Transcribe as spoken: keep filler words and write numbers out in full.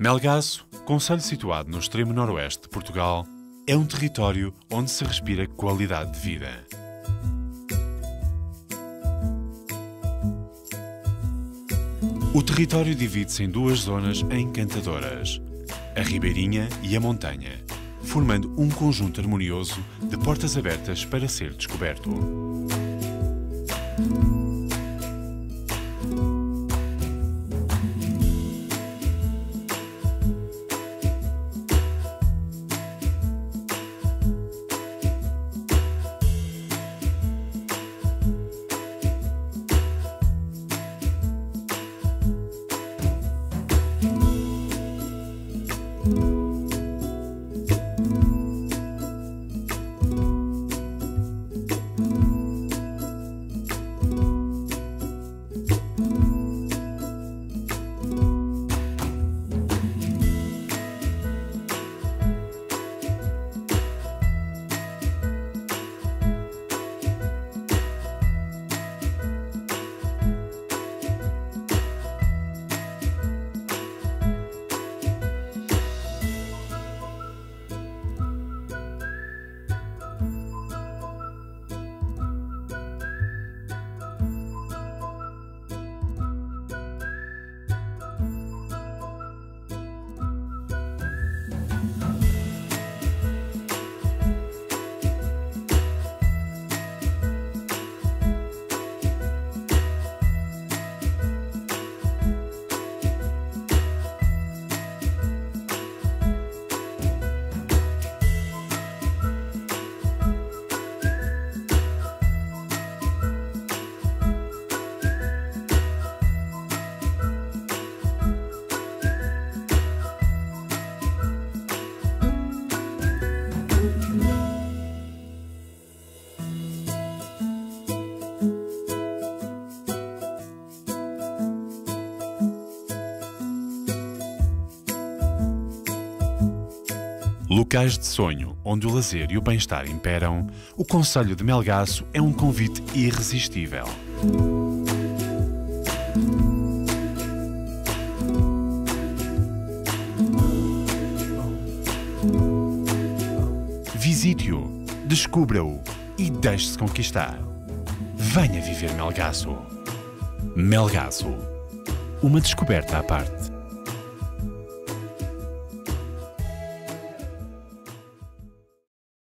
Melgaço, concelho situado no extremo noroeste de Portugal, é um território onde se respira qualidade de vida. O território divide-se em duas zonas encantadoras, a ribeirinha e a montanha, formando um conjunto harmonioso de portas abertas para ser descoberto. Locais de sonho, onde o lazer e o bem-estar imperam, o concelho de Melgaço é um convite irresistível. Visite-o, descubra-o e deixe-se conquistar. Venha viver Melgaço. Melgaço, uma descoberta à parte.